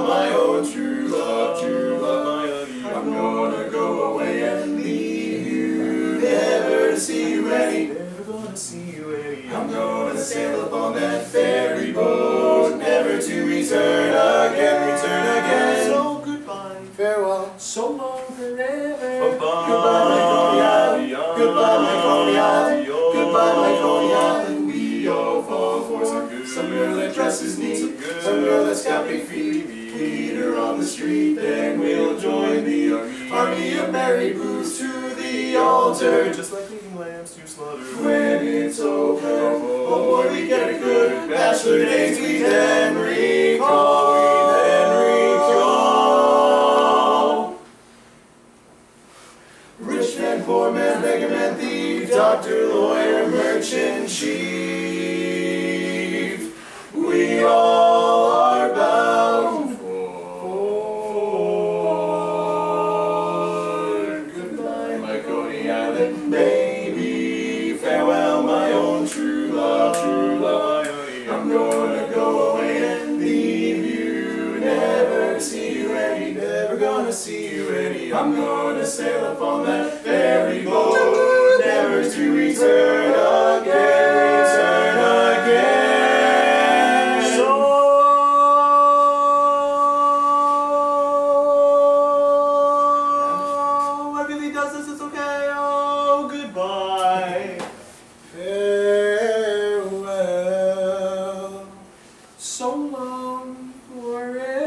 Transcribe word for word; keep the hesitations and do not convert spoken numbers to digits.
my own true love, true love, my honey. I'm gonna go away and leave you, never to see you any, never gonna see you any. I'm gonna sail upon that ferry boat, never to return again, return again. So goodbye, farewell, so long, forever. Goodbye, goodbye, my Coney Island. Goodbye, my Coney Island. Goodbye, my Coney Island. We all fall for some good, some girl that dresses neat, some, good, some girl that's got big feet. Meet her on the street, then we'll join the army, army of merry booths to the altar, just like leading lambs to slaughter. When it's over, oh boy, we get a good bachelor days we then recall, we then recall. Rich man, poor man, beggar man, thief, doctor, lawyer, merchant, chief, we all are bound for. Goodbye, my Coney Island baby, farewell, my own true love, true love, my honey. I'm gonna go away and leave you, never to see you any, never gonna see you any. I'm gonna sail upon that ferry boat, never to return again, return again. So I really does this, it's okay. Oh, goodbye, farewell, so long, forever.